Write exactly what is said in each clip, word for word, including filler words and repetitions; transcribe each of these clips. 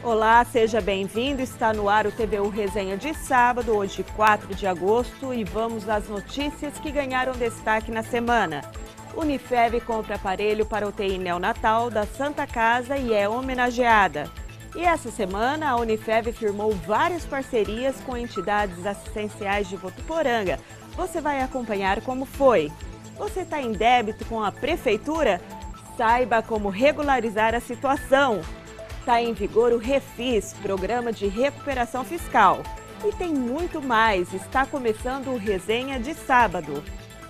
Olá, seja bem-vindo. Está no ar o T V U Resenha de sábado, hoje quatro de agosto, e vamos às notícias que ganharam destaque na semana. Unifev compra aparelho para U T I neonatal da Santa Casa e é homenageada. E essa semana a Unifev firmou várias parcerias com entidades assistenciais de Votuporanga. Você vai acompanhar como foi. Você está em débito com a prefeitura? Saiba como regularizar a situação. Está em vigor o Refis, Programa de Recuperação Fiscal. E tem muito mais, está começando o Resenha de sábado.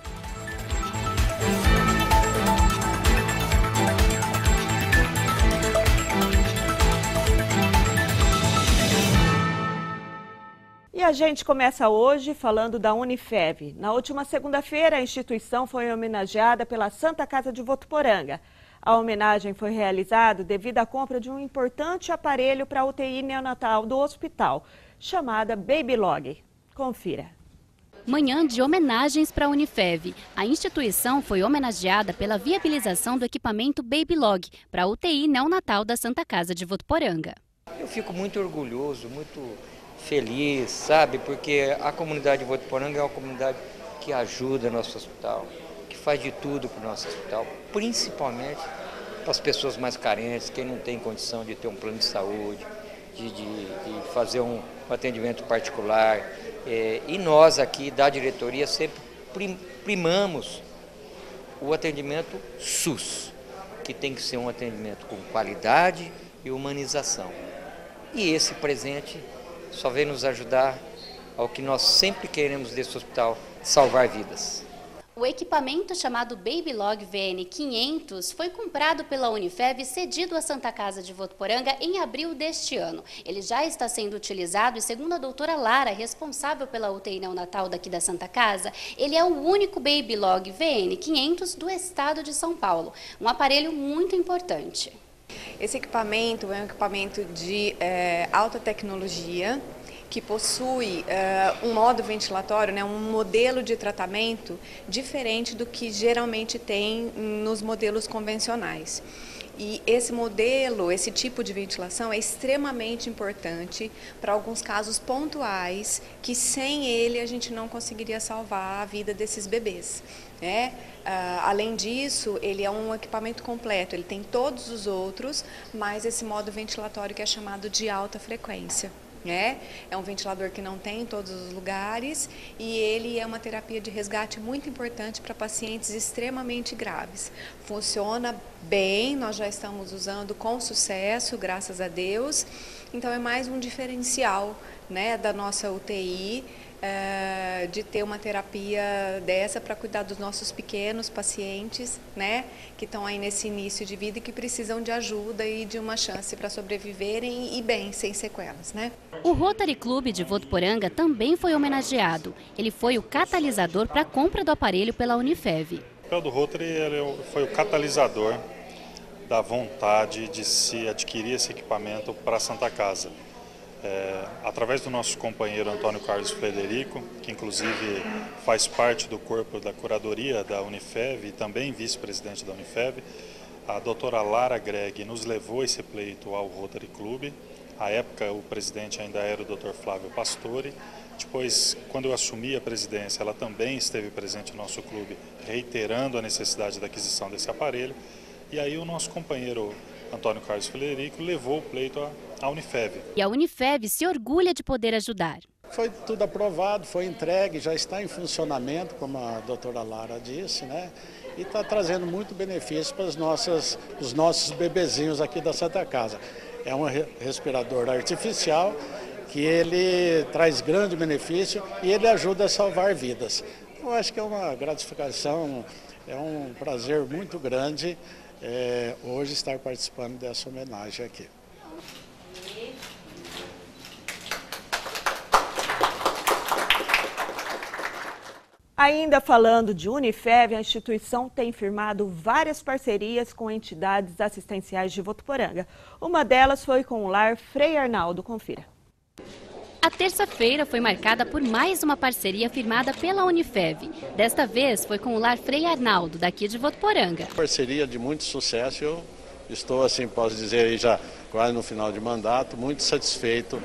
E a gente começa hoje falando da Unifev. Na última segunda-feira, a instituição foi homenageada pela Santa Casa de Votuporanga. A homenagem foi realizada devido à compra de um importante aparelho para a U T I neonatal do hospital, chamada Babylog. Confira. Manhã de homenagens para a Unifev. A instituição foi homenageada pela viabilização do equipamento Babylog para a U T I neonatal da Santa Casa de Votuporanga. Eu fico muito orgulhoso, muito feliz, sabe? Porque a comunidade de Votuporanga é uma comunidade que ajuda nosso hospital, que faz de tudo para o nosso hospital, principalmente para as pessoas mais carentes, quem não tem condição de ter um plano de saúde, de, de, de fazer um atendimento particular. É, e nós aqui da diretoria sempre prim, primamos o atendimento SUS, que tem que ser um atendimento com qualidade e humanização. E esse presente só vem nos ajudar ao que nós sempre queremos desse hospital, salvar vidas. O equipamento chamado Babylog V N quinhentos foi comprado pela Unifev e cedido à Santa Casa de Votuporanga em abril deste ano. Ele já está sendo utilizado e, segundo a doutora Lara, responsável pela U T I neonatal daqui da Santa Casa, ele é o único Babylog V N quinhentos do estado de São Paulo. Um aparelho muito importante. Esse equipamento é um equipamento de é, alta tecnologia, que possui uh, um modo ventilatório, né, um modelo de tratamento diferente do que geralmente tem nos modelos convencionais. E esse modelo, esse tipo de ventilação é extremamente importante para alguns casos pontuais que sem ele a gente não conseguiria salvar a vida desses bebês. Né? Uh, além disso, ele é um equipamento completo, ele tem todos os outros, mas esse modo ventilatório que é chamado de alta frequência. É, é um ventilador que não tem em todos os lugares e ele é uma terapia de resgate muito importante para pacientes extremamente graves. Funciona bem, nós já estamos usando com sucesso, graças a Deus. Então é mais um diferencial, né, da nossa U T I, é, de ter uma terapia dessa para cuidar dos nossos pequenos pacientes, né, que estão aí nesse início de vida e que precisam de ajuda e de uma chance para sobreviverem e bem, sem sequelas, né? O Rotary Club de Votuporanga também foi homenageado. Ele foi o catalisador para a compra do aparelho pela Unifev. O papel do Rotary ele foi o catalisador da vontade de se adquirir esse equipamento para a Santa Casa. É, através do nosso companheiro Antônio Carlos Frederico, que inclusive faz parte do corpo da curadoria da Unifev e também vice-presidente da Unifev, a doutora Lara Greg nos levou esse pleito ao Rotary Club. À época o presidente ainda era o doutor Flávio Pastore. Depois, quando eu assumi a presidência, ela também esteve presente no nosso clube, reiterando a necessidade da aquisição desse aparelho. E aí o nosso companheiro Antônio Carlos Frederico levou o pleito à Unifev. E a Unifev se orgulha de poder ajudar. Foi tudo aprovado, foi entregue, já está em funcionamento, como a doutora Lara disse, né? E está trazendo muito benefício para os nossos, os nossos bebezinhos aqui da Santa Casa. É um respirador artificial que ele traz grande benefício e ele ajuda a salvar vidas. Eu acho que é uma gratificação, é um prazer muito grande é, hoje estar participando dessa homenagem aqui. Ainda falando de Unifev, a instituição tem firmado várias parcerias com entidades assistenciais de Votuporanga. Uma delas foi com o lar Frei Arnaldo. Confira. A terça-feira foi marcada por mais uma parceria firmada pela Unifev. Desta vez foi com o lar Frei Arnaldo, daqui de Votuporanga. Parceria de muito sucesso, eu estou, assim, posso dizer, já quase no final de mandato, muito satisfeito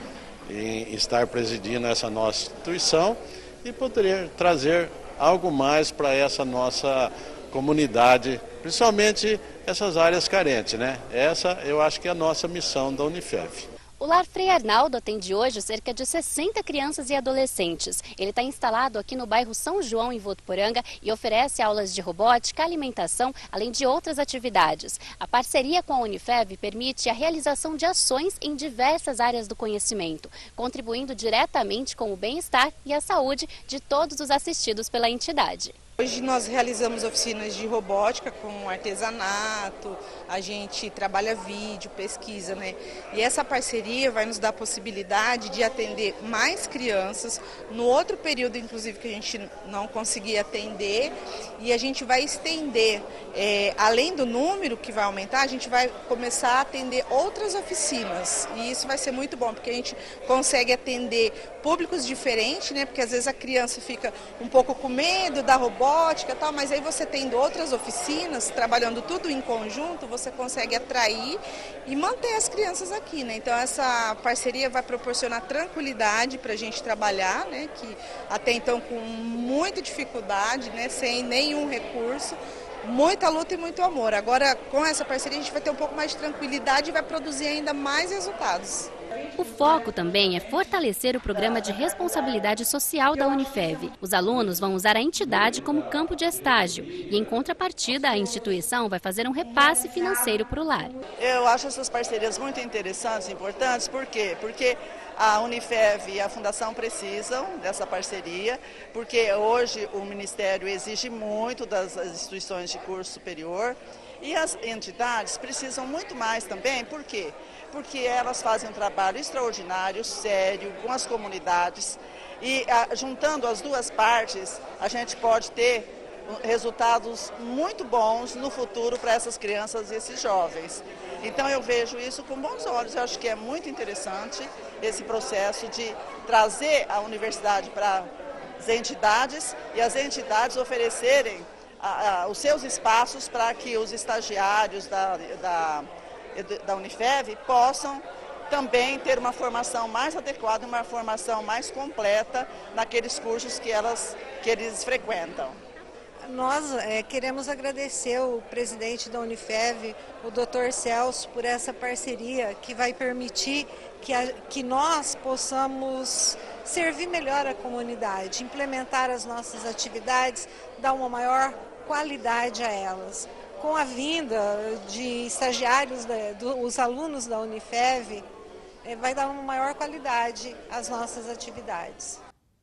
em estar presidindo essa nossa instituição e poder trazer algo mais para essa nossa comunidade, principalmente essas áreas carentes, né? Essa eu acho que é a nossa missão da Unifev. O Lar Frei Arnaldo atende hoje cerca de sessenta crianças e adolescentes. Ele está instalado aqui no bairro São João, em Votuporanga, e oferece aulas de robótica, alimentação, além de outras atividades. A parceria com a Unifev permite a realização de ações em diversas áreas do conhecimento, contribuindo diretamente com o bem-estar e a saúde de todos os assistidos pela entidade. Hoje nós realizamos oficinas de robótica com artesanato, a gente trabalha vídeo, pesquisa, né? E essa parceria vai nos dar a possibilidade de atender mais crianças no outro período, inclusive, que a gente não conseguia atender, e a gente vai estender, é, além do número que vai aumentar, a gente vai começar a atender outras oficinas, e isso vai ser muito bom, porque a gente consegue atender públicos diferentes, né? Porque às vezes a criança fica um pouco com medo da robótica, robótica, tal, mas aí você tendo outras oficinas, trabalhando tudo em conjunto, você consegue atrair e manter as crianças aqui, né? Então essa parceria vai proporcionar tranquilidade para a gente trabalhar, né? Que até então com muita dificuldade, né? Sem nenhum recurso, muita luta e muito amor. Agora com essa parceria a gente vai ter um pouco mais de tranquilidade e vai produzir ainda mais resultados. O foco também é fortalecer o programa de responsabilidade social da Unifev. Os alunos vão usar a entidade como campo de estágio e, em contrapartida, a instituição vai fazer um repasse financeiro para o lar. Eu acho essas parcerias muito interessantes e importantes. Por quê? Porque a Unifev e a Fundação precisam dessa parceria, porque hoje o Ministério exige muito das instituições de curso superior. E as entidades precisam muito mais também, por quê? Porque elas fazem um trabalho extraordinário, sério, com as comunidades, e a, juntando as duas partes, a gente pode ter resultados muito bons no futuro para essas crianças e esses jovens. Então eu vejo isso com bons olhos, eu acho que é muito interessante esse processo de trazer a universidade para as entidades e as entidades oferecerem A, a, os seus espaços para que os estagiários da, da, da Unifev possam também ter uma formação mais adequada, uma formação mais completa naqueles cursos que, elas, que eles frequentam. Nós é, queremos agradecer o presidente da Unifev, o doutor Celso, por essa parceria que vai permitir que, a, que nós possamos servir melhor a comunidade, implementar as nossas atividades, dar uma maior qualidade a elas. Com a vinda de estagiários, da, dos alunos da Unifev, é, vai dar uma maior qualidade às nossas atividades.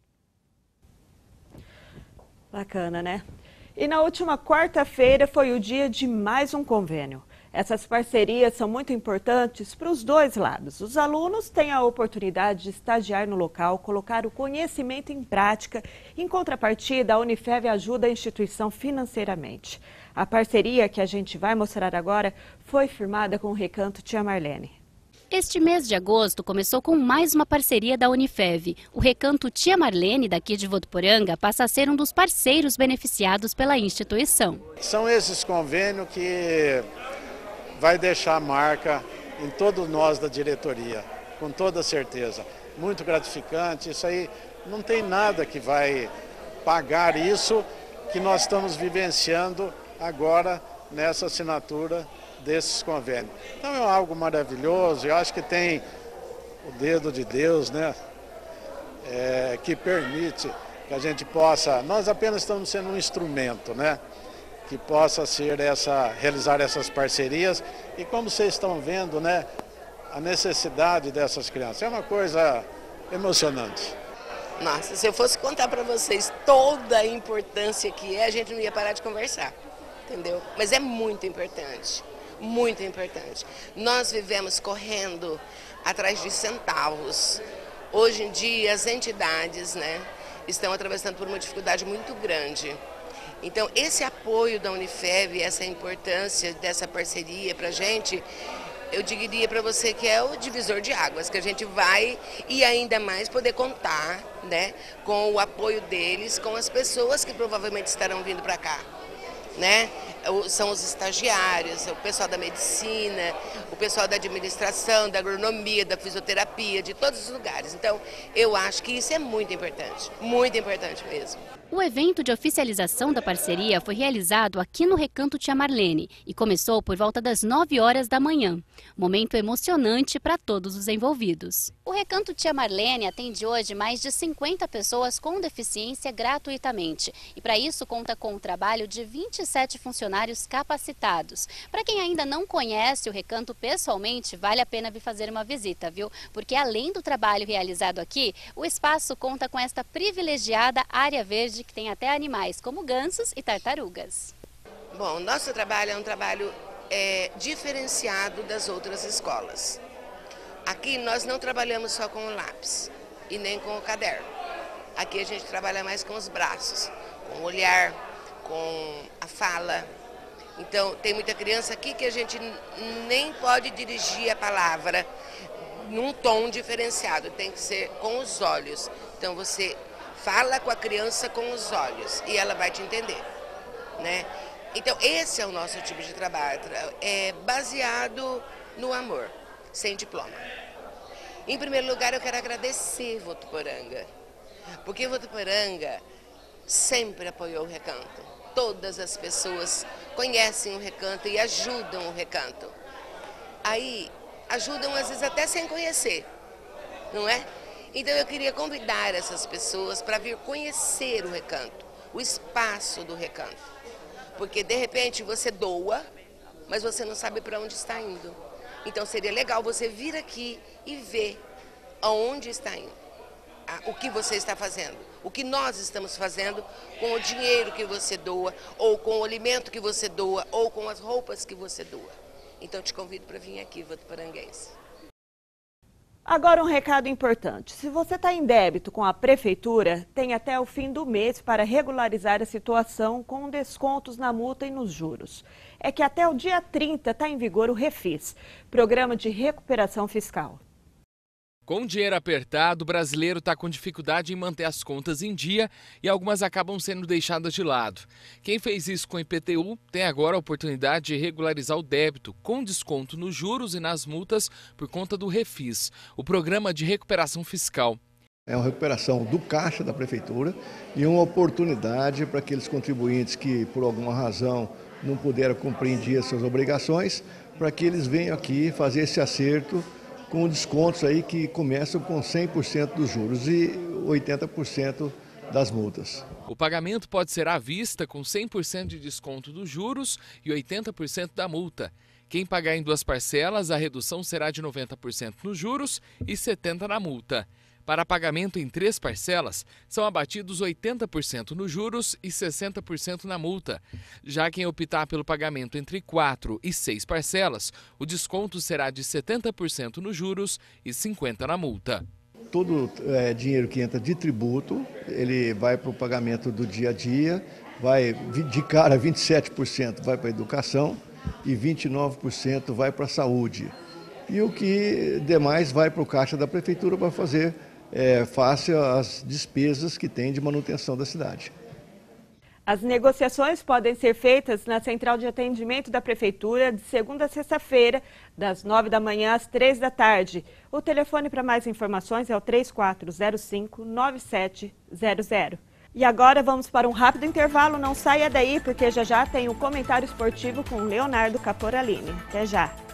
Bacana, né? E na última quarta-feira foi o dia de mais um convênio. Essas parcerias são muito importantes para os dois lados. Os alunos têm a oportunidade de estagiar no local, colocar o conhecimento em prática. Em contrapartida, a Unifev ajuda a instituição financeiramente. A parceria que a gente vai mostrar agora foi firmada com o Recanto Tia Marlene. Este mês de agosto começou com mais uma parceria da Unifev. O Recanto Tia Marlene, daqui de Votuporanga, passa a ser um dos parceiros beneficiados pela instituição. São esses convênios que vai deixar marca em todos nós da diretoria, com toda certeza. Muito gratificante, isso aí não tem nada que vai pagar isso que nós estamos vivenciando agora nessa assinatura desses convênios. Então é algo maravilhoso, eu acho que tem o dedo de Deus, né, é, que permite que a gente possa, nós apenas estamos sendo um instrumento, né, que possa ser essa, realizar essas parcerias e como vocês estão vendo, né, a necessidade dessas crianças. É uma coisa emocionante. Nossa, se eu fosse contar para vocês toda a importância que é, a gente não ia parar de conversar, entendeu? Mas é muito importante, muito importante. Nós vivemos correndo atrás de centavos. Hoje em dia as entidades, né, estão atravessando por uma dificuldade muito grande. Então, esse apoio da Unifev, essa importância dessa parceria para a gente, eu diria para você que é o divisor de águas, que a gente vai e ainda mais poder contar, né, com o apoio deles, com as pessoas que provavelmente estarão vindo para cá, né? são os estagiários, o pessoal da medicina, o pessoal da administração, da agronomia, da fisioterapia, de todos os lugares. Então, eu acho que isso é muito importante, muito importante mesmo. O evento de oficialização da parceria foi realizado aqui no Recanto Tia Marlene e começou por volta das nove horas da manhã. Momento emocionante para todos os envolvidos. O Recanto Tia Marlene atende hoje mais de cinquenta pessoas com deficiência gratuitamente. E para isso conta com o trabalho de vinte e sete funcionários capacitados. Para quem ainda não conhece o Recanto pessoalmente, vale a pena vir fazer uma visita, viu? Porque além do trabalho realizado aqui, o espaço conta com esta privilegiada área verde que tem até animais como gansos e tartarugas. Bom, nosso trabalho é um trabalho é, diferenciado das outras escolas. Aqui nós não trabalhamos só com o lápis e nem com o caderno. Aqui a gente trabalha mais com os braços, com o olhar, com a fala. Então tem muita criança aqui que a gente nem pode dirigir a palavra num tom diferenciado, tem que ser com os olhos. Então você fala com a criança com os olhos e ela vai te entender, né? Então esse é o nosso tipo de trabalho, é baseado no amor, sem diploma. Em primeiro lugar eu quero agradecer Votuporanga, porque Votuporanga sempre apoiou o Recanto. Todas as pessoas conhecem o Recanto e ajudam o Recanto. Aí ajudam às vezes até sem conhecer, não é? Então eu queria convidar essas pessoas para vir conhecer o Recanto, o espaço do Recanto. Porque de repente você doa, mas você não sabe para onde está indo. Então seria legal você vir aqui e ver aonde está indo, o que você está fazendo, o que nós estamos fazendo com o dinheiro que você doa, ou com o alimento que você doa, ou com as roupas que você doa. Então te convido para vir aqui, votuporanguense. Agora um recado importante. Se você está em débito com a Prefeitura, tem até o fim do mês para regularizar a situação com descontos na multa e nos juros. É que até o dia trinta está em vigor o Refis, Programa de Recuperação Fiscal. Com dinheiro apertado, o brasileiro está com dificuldade em manter as contas em dia e algumas acabam sendo deixadas de lado. Quem fez isso com o I P T U tem agora a oportunidade de regularizar o débito com desconto nos juros e nas multas por conta do Refis, o Programa de Recuperação Fiscal. É uma recuperação do caixa da Prefeitura e uma oportunidade para aqueles contribuintes que, por alguma razão, não puderam cumprir em dia suas obrigações, para que eles venham aqui fazer esse acerto com descontos aí que começam com cem por cento dos juros e oitenta por cento das multas. O pagamento pode ser à vista com cem por cento de desconto dos juros e oitenta por cento da multa. Quem pagar em duas parcelas, a redução será de noventa por cento nos juros e setenta por cento na multa. Para pagamento em três parcelas, são abatidos oitenta por cento nos juros e sessenta por cento na multa. Já quem optar pelo pagamento entre quatro e seis parcelas, o desconto será de setenta por cento nos juros e cinquenta por cento na multa. Todo é, dinheiro que entra de tributo, ele vai para o pagamento do dia a dia, vai de cara vinte e sete por cento vai para a educação e vinte e nove por cento vai para a saúde. E o que demais vai para o caixa da Prefeitura para fazer É, face às despesas que tem de manutenção da cidade. As negociações podem ser feitas na Central de Atendimento da Prefeitura de segunda a sexta-feira, das nove da manhã às três da tarde. O telefone para mais informações é o três quatro zero cinco, nove sete zero zero. E agora vamos para um rápido intervalo. Não saia daí, porque já já tem o comentário esportivo com Leonardo Caporalini. Até já!